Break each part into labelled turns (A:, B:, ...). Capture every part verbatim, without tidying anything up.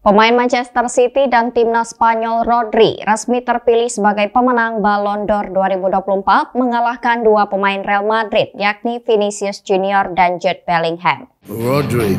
A: Pemain Manchester City dan timnas Spanyol Rodri resmi terpilih sebagai pemenang Ballon d'Or dua ribu dua puluh empat mengalahkan dua pemain Real Madrid yakni Vinicius Junior dan Jude Bellingham.
B: Rodri.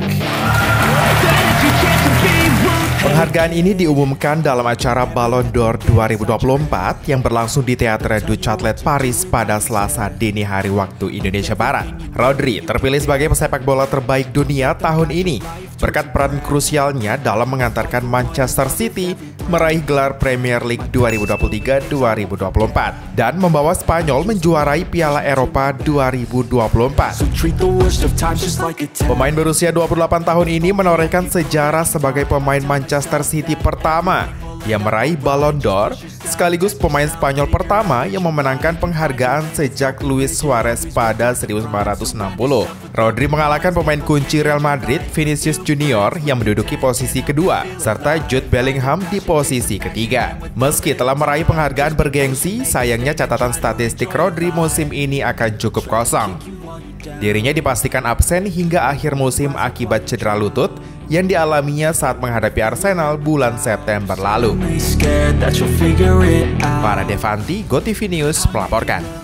C: Penghargaan ini diumumkan dalam acara Ballon d'Or dua ribu dua puluh empat yang berlangsung di Teatre du Châtelet, Paris pada Selasa dini hari waktu Indonesia Barat. Rodri terpilih sebagai pesepak bola terbaik dunia tahun ini berkat peran krusialnya dalam mengantarkan Manchester City meraih gelar Premier League dua ribu dua puluh tiga dua ribu dua puluh empat dan membawa Spanyol menjuarai Piala Eropa dua ribu dua puluh empat. Pemain berusia dua puluh delapan tahun ini menorehkan sejarah sebagai pemain Manchester City pertama yang meraih Ballon d'Or, sekaligus pemain Spanyol pertama yang memenangkan penghargaan sejak Luis Suarez pada seribu sembilan ratus enam puluh. Rodri mengalahkan pemain kunci Real Madrid, Vinicius Junior yang menduduki posisi kedua, serta Jude Bellingham di posisi ketiga. Meski telah meraih penghargaan bergengsi, sayangnya catatan statistik Rodri musim ini akan cukup kosong. Dirinya dipastikan absen hingga akhir musim akibat cedera lutut yang dialaminya saat menghadapi Arsenal bulan September lalu. Para Devanti, GoTV News melaporkan.